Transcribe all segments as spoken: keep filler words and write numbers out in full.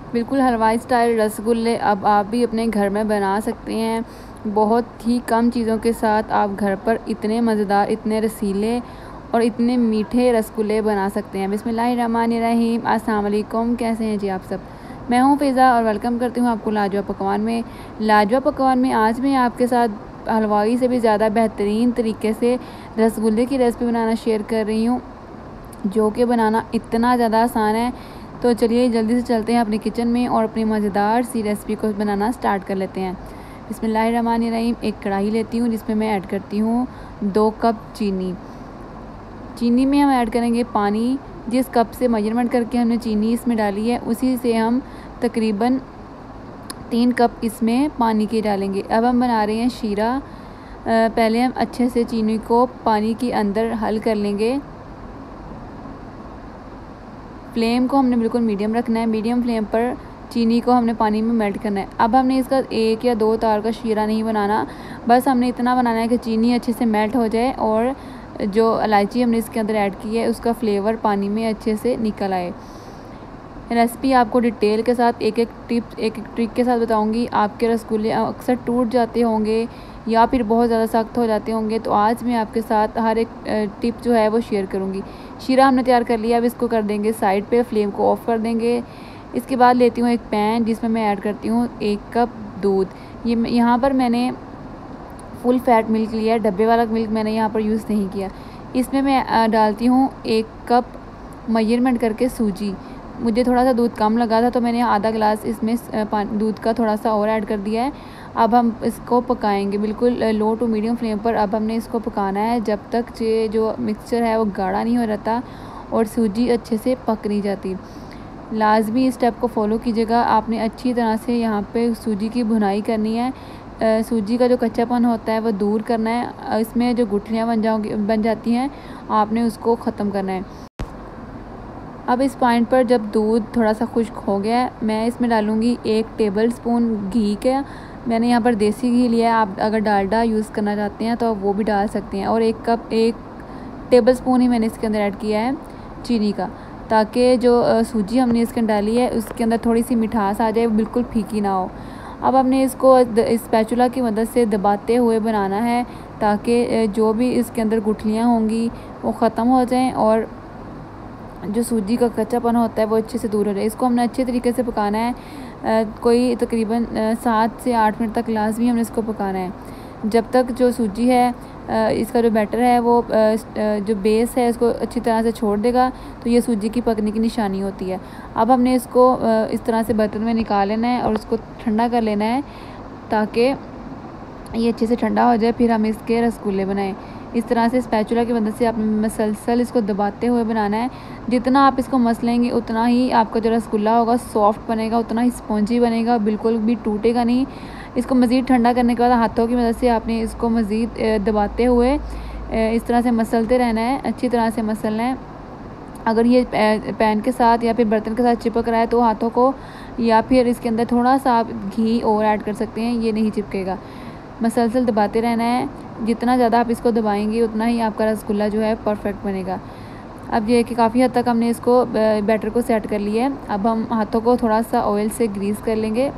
बिल्कुल हलवाई स्टाइल रसगुल्ले अब आप भी अपने घर में बना सकते हैं। बहुत ही कम चीज़ों के साथ आप घर पर इतने मज़ेदार, इतने रसीले और इतने मीठे रसगुल्ले बना सकते हैं। बिस्मिल्लाहिर्रहमानिर्रहीम। अस्सलाम वालेकुम, कैसे हैं जी आप सब। मैं हूं फ़िज़ा और वेलकम करती हूं आपको लाजवाब पकवान में। लाजवाब पकवान में आज मैं आपके साथ हलवाई से भी ज़्यादा बेहतरीन तरीके से रसगुल्ले की रेसिपी बनाना शेयर कर रही हूँ, जो कि बनाना इतना ज़्यादा आसान है। तो चलिए जल्दी से चलते हैं अपनी किचन में और अपनी मज़ेदार सी रेसिपी को बनाना स्टार्ट कर लेते हैं। बिस्मिल्लाहिर्रहमानिर्रहीम। एक कढ़ाई लेती हूँ जिसमें मैं ऐड करती हूँ दो कप चीनी। चीनी में हम ऐड करेंगे पानी। जिस कप से मेजरमेंट करके हमने चीनी इसमें डाली है उसी से हम तकरीबन तीन कप इसमें पानी के डालेंगे। अब हम बना रहे हैं शीरा। पहले हम अच्छे से चीनी को पानी के अंदर हल कर लेंगे। फ्लेम को हमने बिल्कुल मीडियम रखना है। मीडियम फ्लेम पर चीनी को हमने पानी में मेल्ट करना है। अब हमने इसका एक या दो तार का शीरा नहीं बनाना, बस हमने इतना बनाना है कि चीनी अच्छे से मेल्ट हो जाए और जो इलायची हमने इसके अंदर ऐड की है उसका फ्लेवर पानी में अच्छे से निकल आए। रेसिपी आपको डिटेल के साथ एक एक टिप एक एक ट्रिक के साथ बताऊंगी। आपके रसगुल्ले अक्सर टूट जाते होंगे या फिर बहुत ज़्यादा सख्त हो जाते होंगे, तो आज मैं आपके साथ हर एक टिप जो है वो शेयर करूंगी। शीरा हमने तैयार कर लिया। अब इसको कर देंगे साइड पे, फ्लेम को ऑफ कर देंगे। इसके बाद लेती हूँ एक पैन जिसमें मैं ऐड करती हूँ एक कप दूध। ये यहाँ पर मैंने फुल फैट मिल्क लिया है, डब्बे वाला मिल्क मैंने यहाँ पर यूज़ नहीं किया। इसमें मैं डालती हूँ एक कप मेजरमेंट करके सूजी। मुझे थोड़ा सा दूध कम लगा था तो मैंने आधा गिलास इसमें दूध का थोड़ा सा और ऐड कर दिया है। अब हम इसको पकाएंगे बिल्कुल लो टू मीडियम फ्लेम पर। अब हमने इसको पकाना है जब तक ये जो मिक्सचर है वो गाढ़ा नहीं हो जाता और सूजी अच्छे से पक नहीं जाती। लाजमी इस स्टेप को फॉलो कीजिएगा। आपने अच्छी तरह से यहाँ पे सूजी की भुनाई करनी है। सूजी का जो कच्चापन होता है वो दूर करना है। इसमें जो गुठलियाँ बन जाओगी बन जाती हैं आपने उसको ख़त्म करना है। अब इस पॉइंट पर जब दूध थोड़ा सा खुश्क हो गया है, मैं इसमें डालूँगी एक टेबल स्पून घी का। मैंने यहाँ पर देसी घी लिया है, आप अगर डालडा यूज़ करना चाहते हैं तो आप वो भी डाल सकते हैं। और एक कप एक टेबल स्पून ही मैंने इसके अंदर ऐड किया है चीनी का, ताकि जो सूजी हमने इसके अंदर डाली है उसके अंदर थोड़ी सी मिठास आ जाए, बिल्कुल फीकी ना हो। अब हमने इसको स्पैचुला की मदद से दबाते हुए बनाना है ताकि जो भी इसके अंदर गुठलियाँ होंगी वो ख़त्म हो जाएं और जो सूजी का कच्चापन होता है वो अच्छे से दूर हो जाए। इसको हमने अच्छे तरीके से पकाना है। आ, कोई तकरीबन सात से आठ मिनट तक लाजमी हमने इसको पकाना है, जब तक जो सूजी है आ, इसका जो बैटर है वो आ, जो बेस है इसको अच्छी तरह से छोड़ देगा, तो ये सूजी की पकने की निशानी होती है। अब हमने इसको आ, इस तरह से बर्तन में निकाल लेना है और उसको ठंडा कर लेना है ताकि ये अच्छे से ठंडा हो जाए। फिर हम इसके रसगुल्ले बनाएं। इस तरह से स्पैचुला की मदद से आपने मसलसल इसको दबाते हुए बनाना है। जितना आप इसको मसलेंगे उतना ही आपका जो रसगुल्ला होगा सॉफ्ट बनेगा, उतना ही स्पॉन्जी बनेगा, बिल्कुल भी टूटेगा नहीं। इसको मज़ीद ठंडा करने के बाद हाथों की मदद से आपने इसको मज़ीद दबाते हुए इस तरह से मसलते रहना है, अच्छी तरह से मसलना है। अगर ये पैन के साथ या फिर बर्तन के साथ चिपक रहा है तो हाथों को या फिर इसके अंदर थोड़ा सा आप घी और ऐड कर सकते हैं, ये नहीं चिपकेगा। मसलसल दबाते रहना है। जितना ज़्यादा आप इसको दबाएंगे उतना ही आपका रसगुल्ला जो है परफेक्ट बनेगा। अब ये कि काफ़ी हद तक हमने इसको बैटर को सेट कर लिया है। अब हम हाथों को थोड़ा सा ऑयल से ग्रीस कर लेंगे।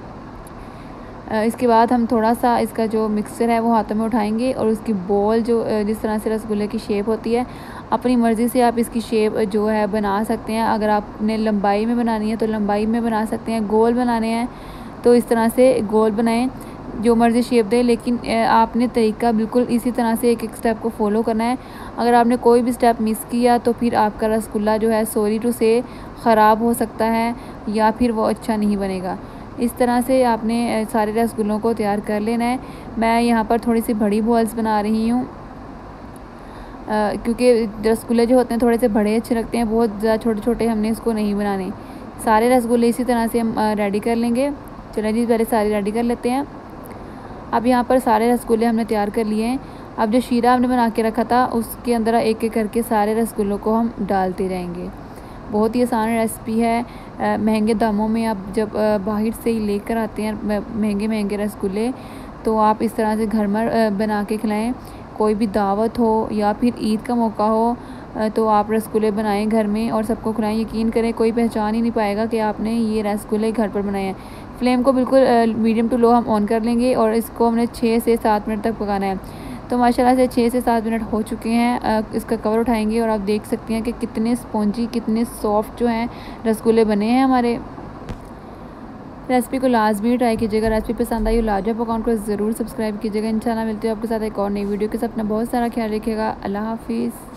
इसके बाद हम थोड़ा सा इसका जो मिक्सचर है वो हाथों में उठाएंगे और उसकी बॉल जो जिस तरह से रसगुल्ले की शेप होती है, अपनी मर्ज़ी से आप इसकी शेप जो है बना सकते हैं। अगर आपने लंबाई में बनानी है तो लंबाई में बना सकते हैं, गोल बनाने हैं तो इस तरह से गोल बनाएं, जो मर्ज़ी शेप दे। लेकिन आपने तरीका बिल्कुल इसी तरह से एक एक स्टेप को फॉलो करना है। अगर आपने कोई भी स्टेप मिस किया तो फिर आपका रसगुल्ला जो है सॉरी टू से ख़राब हो सकता है या फिर वो अच्छा नहीं बनेगा। इस तरह से आपने सारे रसगुल्लों को तैयार कर लेना है। मैं यहाँ पर थोड़ी सी बड़ी बॉल्स बना रही हूँ क्योंकि रसगुल्ले जो होते हैं थोड़े से बड़े अच्छे लगते हैं, बहुत ज़्यादा छोटे छोटे हमने इसको नहीं बनाने। सारे रसगुल्ले इसी तरह से हम रेडी कर लेंगे। चलिए जी पहले सारे रेडी कर लेते हैं। अब यहाँ पर सारे रसगुल्ले हमने तैयार कर लिए हैं। अब जो शीरा हमने बना के रखा था उसके अंदर एक एक करके सारे रसगुल्लों को हम डालते रहेंगे। बहुत ही आसान रेसिपी है। महंगे दामों में आप जब बाहर से ही लेकर आते हैं महंगे महंगे रसगुल्ले, तो आप इस तरह से घर में बना के खिलाएं। कोई भी दावत हो या फिर ईद का मौका हो, तो आप रसगुल्ले बनाएं घर में और सबको खिलाएं। यकीन करें कोई पहचान ही नहीं पाएगा कि आपने ये रसगुल्ले घर पर बनाए हैं। फ्लेम को बिल्कुल मीडियम टू लो हम ऑन कर लेंगे और इसको हमने छः से सात मिनट तक पकाना है। तो माशाल्लाह से छः से सात मिनट हो चुके हैं। इसका कवर उठाएंगे और आप देख सकते हैं कि कितने स्पॉन्जी, कितने सॉफ्ट जो हैं रसगुल्ले बने हैं हमारे। रेसिपी को लाजमी ट्राई कीजिएगा। रेसिपी पसंद आई हो लाजवाब अकाउंट को ज़रूर सब्सक्राइब कीजिएगा। इंशाल्लाह मिलते हो आपके साथ एक और नई वीडियो के साथ। अपना बहुत सारा ख्याल रखिएगा। अल्लाह हाफिज़।